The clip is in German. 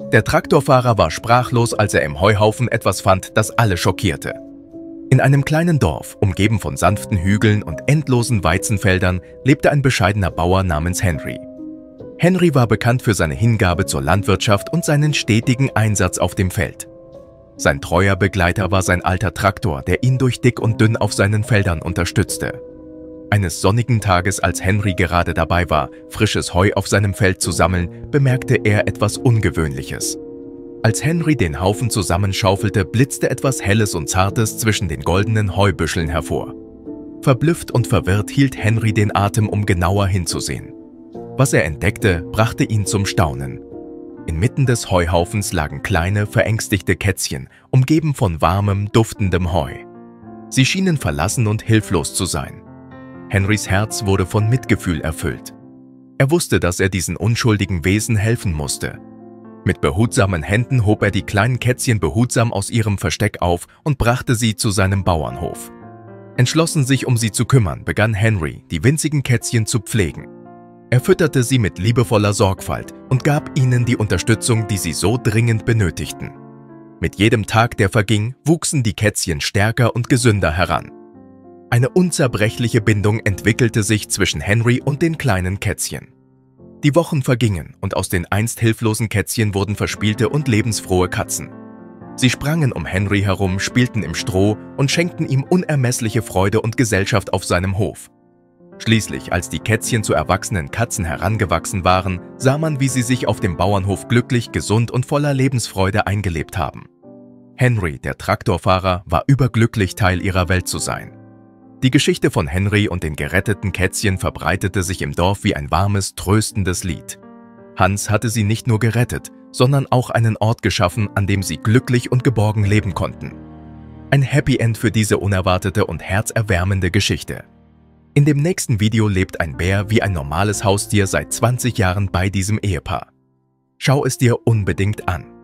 Der Traktorfahrer war sprachlos, als er im Heuhaufen etwas fand, das alle schockierte. In einem kleinen Dorf, umgeben von sanften Hügeln und endlosen Weizenfeldern, lebte ein bescheidener Bauer namens Henry. Henry war bekannt für seine Hingabe zur Landwirtschaft und seinen stetigen Einsatz auf dem Feld. Sein treuer Begleiter war sein alter Traktor, der ihn durch dick und dünn auf seinen Feldern unterstützte. Eines sonnigen Tages, als Henry gerade dabei war, frisches Heu auf seinem Feld zu sammeln, bemerkte er etwas Ungewöhnliches. Als Henry den Haufen zusammenschaufelte, blitzte etwas Helles und Zartes zwischen den goldenen Heubüscheln hervor. Verblüfft und verwirrt hielt Henry den Atem, um genauer hinzusehen. Was er entdeckte, brachte ihn zum Staunen. Inmitten des Heuhaufens lagen kleine, verängstigte Kätzchen, umgeben von warmem, duftendem Heu. Sie schienen verlassen und hilflos zu sein. Henrys Herz wurde von Mitgefühl erfüllt. Er wusste, dass er diesen unschuldigen Wesen helfen musste. Mit behutsamen Händen hob er die kleinen Kätzchen behutsam aus ihrem Versteck auf und brachte sie zu seinem Bauernhof. Entschlossen, sich um sie zu kümmern, begann Henry, die winzigen Kätzchen zu pflegen. Er fütterte sie mit liebevoller Sorgfalt und gab ihnen die Unterstützung, die sie so dringend benötigten. Mit jedem Tag, der verging, wuchsen die Kätzchen stärker und gesünder heran. Eine unzerbrechliche Bindung entwickelte sich zwischen Henry und den kleinen Kätzchen. Die Wochen vergingen und aus den einst hilflosen Kätzchen wurden verspielte und lebensfrohe Katzen. Sie sprangen um Henry herum, spielten im Stroh und schenkten ihm unermessliche Freude und Gesellschaft auf seinem Hof. Schließlich, als die Kätzchen zu erwachsenen Katzen herangewachsen waren, sah man, wie sie sich auf dem Bauernhof glücklich, gesund und voller Lebensfreude eingelebt haben. Henry, der Traktorfahrer, war überglücklich, Teil ihrer Welt zu sein. Die Geschichte von Henry und den geretteten Kätzchen verbreitete sich im Dorf wie ein warmes, tröstendes Lied. Hans hatte sie nicht nur gerettet, sondern auch einen Ort geschaffen, an dem sie glücklich und geborgen leben konnten. Ein Happy End für diese unerwartete und herzerwärmende Geschichte. In dem nächsten Video lebt ein Bär wie ein normales Haustier seit 20 Jahren bei diesem Ehepaar. Schau es dir unbedingt an.